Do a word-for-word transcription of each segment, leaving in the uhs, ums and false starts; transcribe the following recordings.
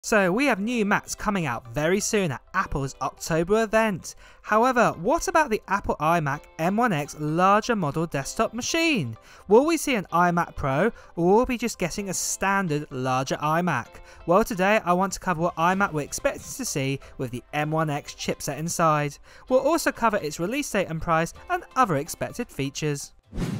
So we have new Macs coming out very soon at Apple's October event. However, what about the Apple iMac M one X larger model desktop machine? Will we see an iMac Pro, or will we be just getting a standard larger iMac? Well, today I want to cover what iMac we're expecting to see with the M one X chipset inside. We'll also cover its release date and price and other expected features.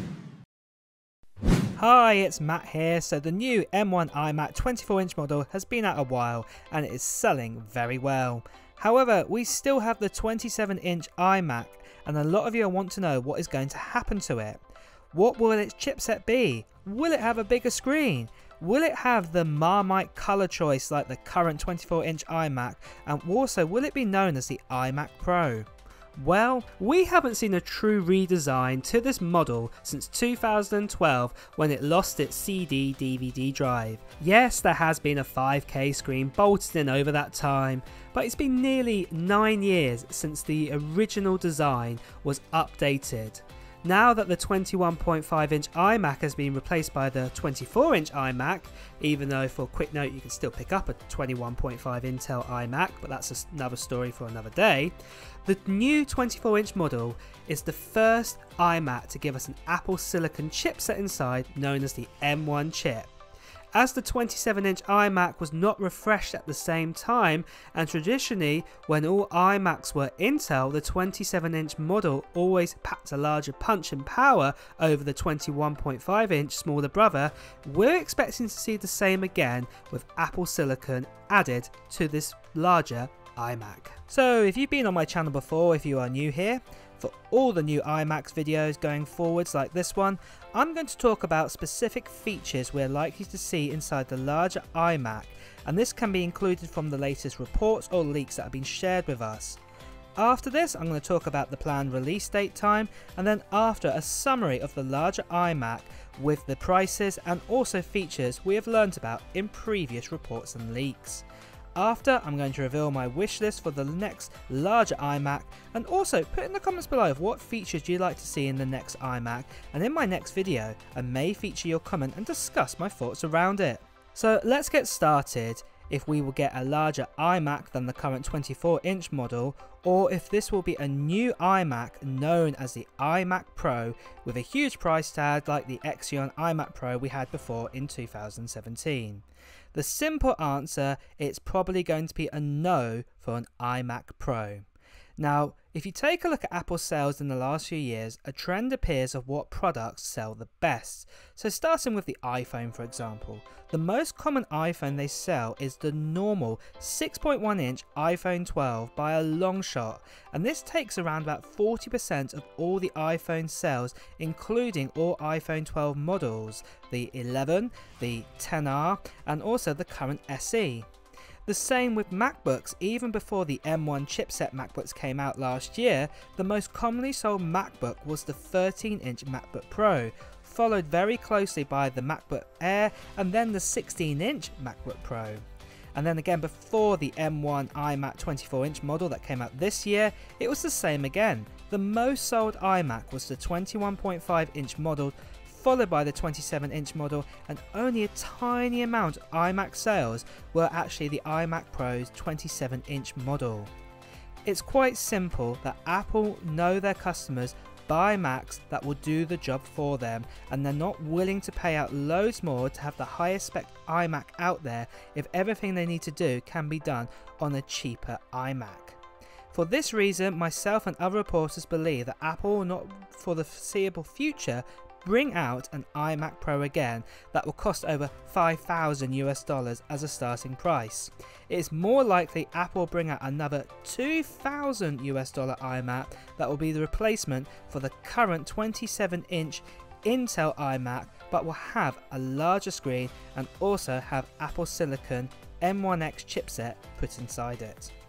Hi, it's Matt here. So the new M one iMac twenty-four inch model has been out a while and it is selling very well. However, we still have the twenty-seven inch iMac and a lot of you want to know what is going to happen to it. What will its chipset be? Will it have a bigger screen? Will it have the Marmite colour choice like the current twenty-four inch iMac? And also, will it be known as the iMac Pro? Well, we haven't seen a true redesign to this model since two thousand twelve when it lost its C D D V D drive. Yes, there has been a five K screen bolted in over that time, but it's been nearly nine years since the original design was updated. Now that the twenty-one point five inch iMac has been replaced by the twenty-four inch iMac, even though for a quick note you can still pick up a twenty-one point five Intel iMac, but that's another story for another day, the new twenty-four inch model is the first iMac to give us an Apple Silicon chipset inside known as the M one chip. As the twenty-seven inch iMac was not refreshed at the same time, and traditionally when all iMacs were Intel, the twenty-seven inch model always packed a larger punch and power over the twenty-one point five inch smaller brother, we're expecting to see the same again with Apple Silicon added to this larger iMac. So if you've been on my channel before, if you are new here, for all the new iMacs videos going forwards like this one, I'm going to talk about specific features we're likely to see inside the larger iMac, and this can be included from the latest reports or leaks that have been shared with us. After this, I'm going to talk about the planned release date time, and then after a summary of the larger iMac with the prices and also features we have learned about in previous reports and leaks. After, I'm going to reveal my wish list for the next larger iMac, and also put in the comments below of what features you'd like to see in the next iMac, and in my next video I may feature your comment and discuss my thoughts around it. So let's get started. If we will get a larger iMac than the current twenty-four inch model, or if this will be a new iMac known as the iMac Pro with a huge price tag like the Xeon iMac Pro we had before in two thousand seventeen. The simple answer, it's probably going to be a no for an iMac Pro. Now, if you take a look at Apple's sales in the last few years, a trend appears of what products sell the best. So starting with the iPhone, for example, the most common iPhone they sell is the normal six point one inch iPhone twelve by a long shot, and this takes around about forty percent of all the iPhone sales, including all iPhone twelve models, the eleven, the ten R, and also the current S E. The same with MacBooks. Even before the M one chipset MacBooks came out last year, the most commonly sold MacBook was the thirteen inch MacBook Pro, followed very closely by the MacBook Air and then the sixteen inch MacBook Pro. And then again, before the M one iMac twenty-four inch model that came out this year, it was the same again. The most sold iMac was the twenty-one point five inch model, followed by the twenty-seven inch model, and only a tiny amount of iMac sales were actually the iMac Pro's twenty-seven inch model. It's quite simple that Apple know their customers buy Macs that will do the job for them, and they're not willing to pay out loads more to have the highest spec iMac out there if everything they need to do can be done on a cheaper iMac. For this reason, myself and other reporters believe that Apple will not for the foreseeable future bring out an iMac Pro again that will cost over five thousand US dollars as a starting price. It is more likely Apple will bring out another two thousand US dollar iMac that will be the replacement for the current twenty-seven inch Intel iMac, but will have a larger screen and also have Apple Silicon M one X chipset put inside it.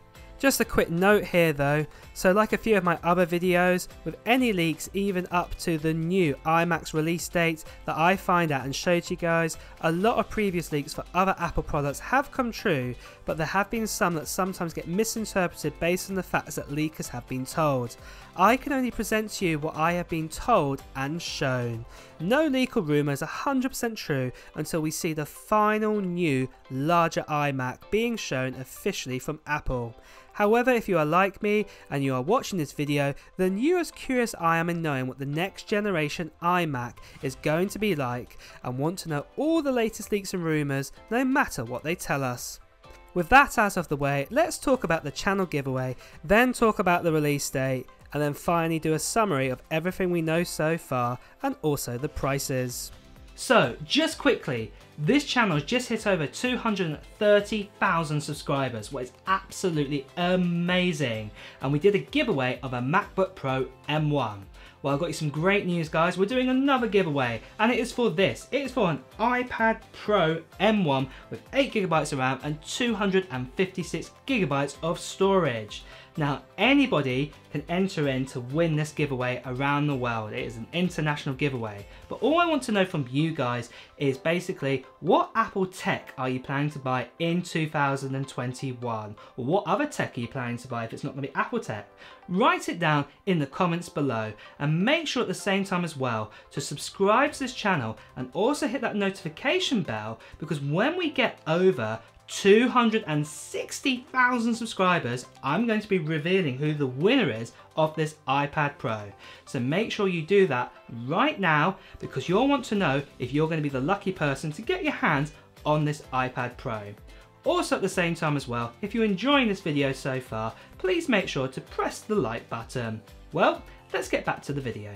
Just a quick note here though, so like a few of my other videos, with any leaks even up to the new iMac's release date that I find out and show to you guys, a lot of previous leaks for other Apple products have come true, but there have been some that sometimes get misinterpreted based on the facts that leakers have been told. I can only present to you what I have been told and shown. No leak or rumour is one hundred percent true until we see the final new larger iMac being shown officially from Apple. However, if you are like me and you are watching this video, then you are as curious I am in knowing what the next generation iMac is going to be like and want to know all the latest leaks and rumours no matter what they tell us. With that out of the way, let's talk about the channel giveaway, then talk about the release date, and then finally do a summary of everything we know so far and also the prices. So, just quickly, this channel has just hit over two hundred thirty thousand subscribers, what is absolutely amazing. And we did a giveaway of a MacBook Pro M one. Well, I've got you some great news, guys. We're doing another giveaway, and it is for this. It is for an iPad Pro M one with eight gigabytes of RAM and two hundred fifty-six gigabytes of storage. Now, anybody can enter in to win this giveaway around the world. It is an international giveaway. But all I want to know from you guys is basically, what Apple tech are you planning to buy in two thousand twenty-one? Or what other tech are you planning to buy if it's not going to be Apple tech? Write it down in the comments below, and make sure at the same time as well to subscribe to this channel and also hit that notification bell, because when we get over two hundred sixty thousand subscribers, I'm going to be revealing who the winner is of this iPad Pro. So make sure you do that right now, because you'll want to know if you're going to be the lucky person to get your hands on this iPad Pro. Also at the same time as well, if you're enjoying this video so far, please make sure to press the like button. Well, let's get back to the video.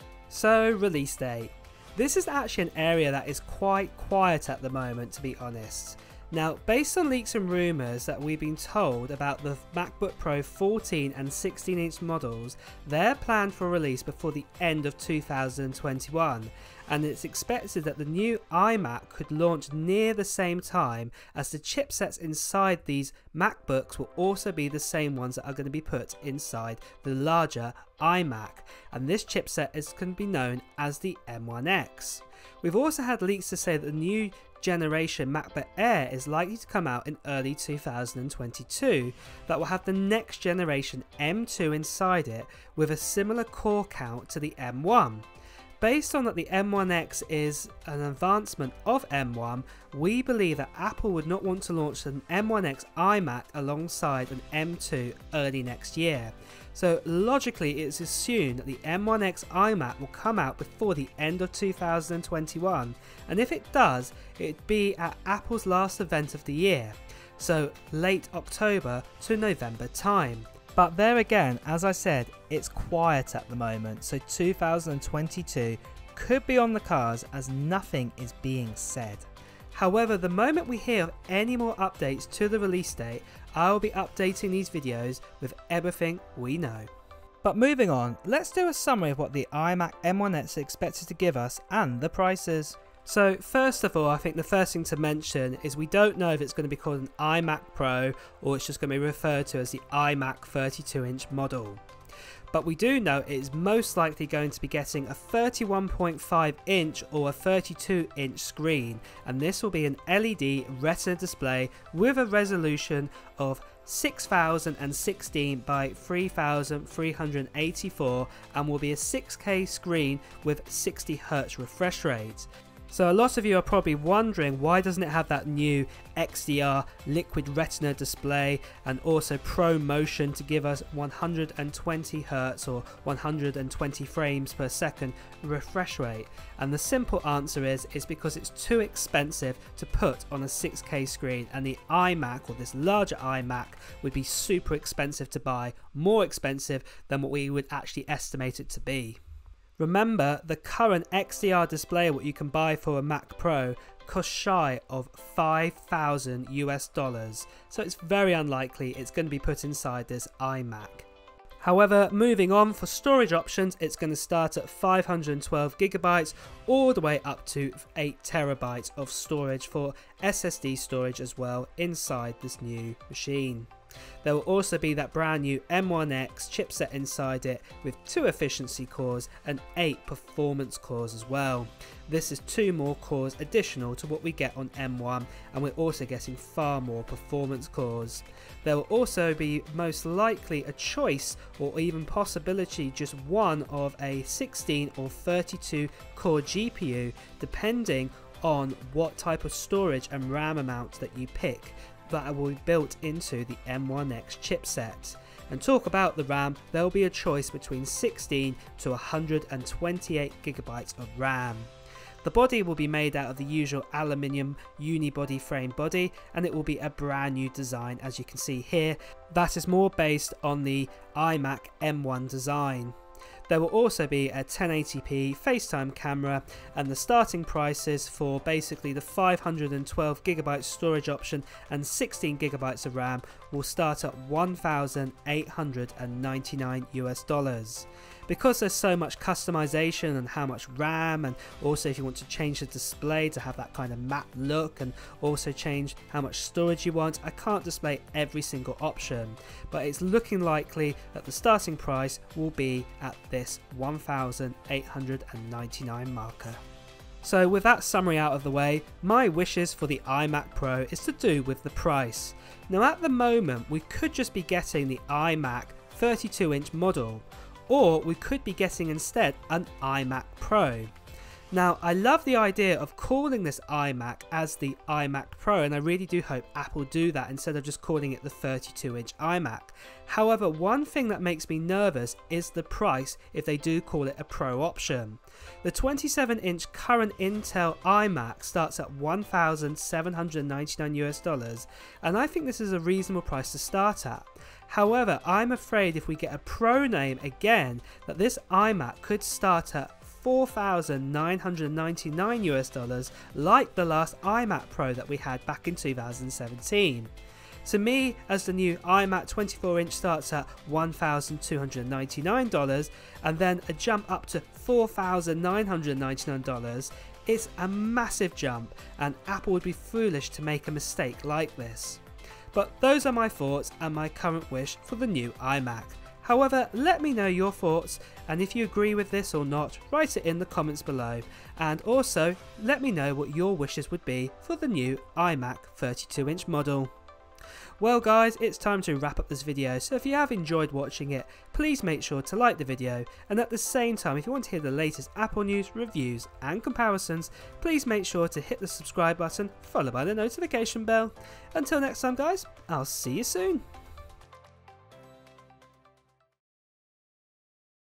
So, release date. This is actually an area that is quite quiet at the moment, to be honest. Now, based on leaks and rumours that we've been told about the MacBook Pro fourteen and sixteen inch models, they're planned for release before the end of two thousand twenty-one, and it's expected that the new iMac could launch near the same time, as the chipsets inside these MacBooks will also be the same ones that are going to be put inside the larger iMac, and this chipset is going to be known as the M one X. We've also had leaks to say that the new generation MacBook Air is likely to come out in early two thousand twenty-two, that will have the next generation M two inside it with a similar core count to the M one. Based on that the M one X is an advancement of M one, we believe that Apple would not want to launch an M one X iMac alongside an M two early next year. So logically, it's assumed that the M one X iMac will come out before the end of two thousand twenty-one, and if it does, it'd be at Apple's last event of the year, so late October to November time. But there again, as I said, it's quiet at the moment, so two thousand twenty-two could be on the cards as nothing is being said. However, the moment we hear of any more updates to the release date, I will be updating these videos with everything we know. But moving on, let's do a summary of what the iMac M one X is expected to give us and the prices. So first of all, I think the first thing to mention is we don't know if it's going to be called an iMac Pro or it's just going to be referred to as the iMac thirty-two inch model. But we do know it is most likely going to be getting a thirty-one point five inch or a thirty-two inch screen, and this will be an L E D Retina display with a resolution of six thousand sixteen by three thousand three hundred eighty-four and will be a six K screen with sixty hertz refresh rate. So a lot of you are probably wondering, why doesn't it have that new X D R liquid retina display and also Pro Motion to give us one hundred twenty hertz or one hundred twenty frames per second refresh rate? And the simple answer is, is because it's too expensive to put on a six K screen, and the iMac, or this larger iMac, would be super expensive to buy, more expensive than what we would actually estimate it to be. Remember, the current X D R display, what you can buy for a Mac Pro, costs shy of five thousand US dollars, so it's very unlikely it's going to be put inside this iMac. However, moving on, for storage options, it's going to start at five hundred twelve gigabytes all the way up to eight terabytes of storage for S S D storage as well inside this new machine. There will also be that brand new M one X chipset inside it with two efficiency cores and eight performance cores as well. This is two more cores additional to what we get on M one, and we're also getting far more performance cores. There will also be most likely a choice or even possibility just one of a sixteen or thirty-two core G P U depending on what type of storage and RAM amount that you pick that will be built into the M one X chipset. And talk about the RAM, there will be a choice between sixteen to one hundred twenty-eight gigabytes of RAM. The body will be made out of the usual aluminium unibody frame body, and it will be a brand new design, as you can see here, that is more based on the iMac M one design. There will also be a ten eighty p FaceTime camera, and the starting prices for basically the five hundred twelve gigabyte storage option and sixteen gigabytes of RAM will start at one thousand eight hundred ninety-nine US dollars. Because there's so much customization and how much RAM, and also if you want to change the display to have that kind of matte look and also change how much storage you want, I can't display every single option, but it's looking likely that the starting price will be at this one thousand eight hundred ninety-nine marker. So with that summary out of the way, my wishes for the iMac Pro is to do with the price. Now at the moment we could just be getting the iMac thirty-two inch model, or we could be getting instead an iMac Pro. Now I love the idea of calling this iMac as the iMac Pro, and I really do hope Apple do that instead of just calling it the thirty-two inch iMac. However, one thing that makes me nervous is the price if they do call it a Pro option. The twenty-seven inch current Intel iMac starts at one thousand seven hundred ninety-nine US dollars, and I think this is a reasonable price to start at. However, I'm afraid if we get a Pro name again, that this iMac could start at four thousand nine hundred ninety-nine US dollars, like the last iMac Pro that we had back in two thousand seventeen. To me, as the new iMac twenty-four inch starts at one thousand two hundred ninety-nine dollars and then a jump up to four thousand nine hundred ninety-nine dollars, it's a massive jump, and Apple would be foolish to make a mistake like this. But those are my thoughts and my current wish for the new iMac. However, let me know your thoughts, and if you agree with this or not, write it in the comments below, and also let me know what your wishes would be for the new iMac thirty-two inch model. Well guys, it's time to wrap up this video, so if you have enjoyed watching it, please make sure to like the video, and at the same time if you want to hear the latest Apple news, reviews and comparisons, please make sure to hit the subscribe button followed by the notification bell. Until next time guys, I'll see you soon.